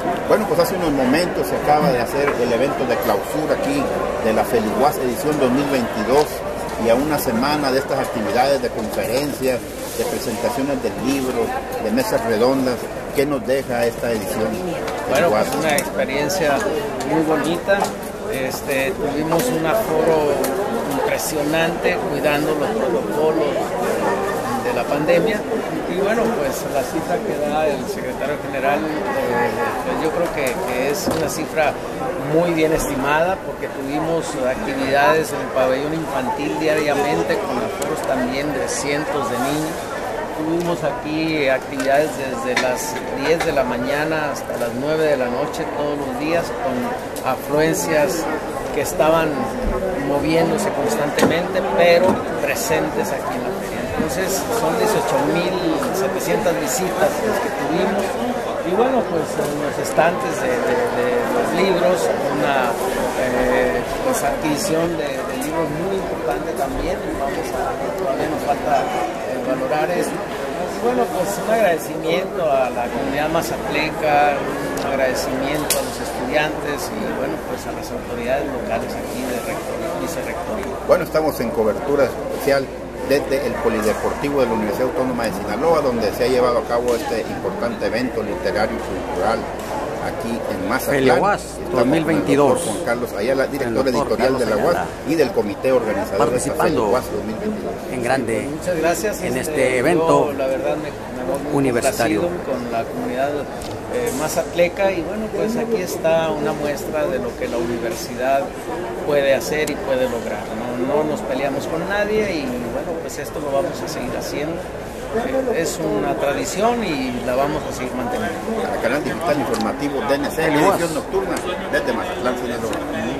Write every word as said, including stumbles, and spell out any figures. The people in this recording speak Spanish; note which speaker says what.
Speaker 1: Bueno, pues hace unos momentos se acaba de hacer el evento de clausura aquí de la Feliguas edición dos mil veintidós, y a una semana de estas actividades de conferencias, de presentaciones del libro, de mesas redondas, ¿qué nos deja esta edición?
Speaker 2: Bueno, pues una experiencia muy bonita. Este, tuvimos un aforo impresionante cuidando los protocolos de, de la pandemia, y bueno, pues la cifra que da el secretario general, eh, pues yo creo que, que es una cifra muy bien estimada, porque tuvimos actividades en el pabellón infantil diariamente con aforos también de cientos de niños. Tuvimos aquí actividades desde las diez de la mañana hasta las nueve de la noche todos los días, con afluencias que estaban moviéndose constantemente, pero presentes aquí en la feria. Entonces son dieciocho mil setecientas visitas las que tuvimos, y bueno, pues en los estantes de, de, de los libros, una eh, pues, adquisición de, de libros muy importante también. Vamos a, todavía nos falta eh, valorar eso. Bueno, pues un agradecimiento a la comunidad mazatleca, un agradecimiento a los estudiantes y bueno, pues a las autoridades locales aquí de rectoría, vicerrectoría.
Speaker 1: Bueno, estamos en cobertura especial desde el Polideportivo de la Universidad Autónoma de Sinaloa, donde se ha llevado a cabo este importante evento literario y cultural aquí en Mazatlán.
Speaker 3: Feliguas dos mil veintidós.
Speaker 1: Juan Carlos Ayala, director editorial de la U A S y del comité organizador
Speaker 3: participando
Speaker 1: de esta dos mil veintidós.
Speaker 3: En grande.
Speaker 2: Muchas gracias
Speaker 3: en este,
Speaker 2: este
Speaker 3: evento
Speaker 2: yo, la verdad me, me voy muy
Speaker 3: universitario
Speaker 2: con la comunidad eh, mazatleca, y bueno, pues aquí está una muestra de lo que la universidad puede hacer y puede lograr. No, no nos peleamos con nadie, y bueno, pues esto lo vamos a seguir haciendo. Es una tradición y la vamos a seguir manteniendo.
Speaker 1: El canal digital informativo D N C, edición nocturna desde Mazatlán, Sinaloa.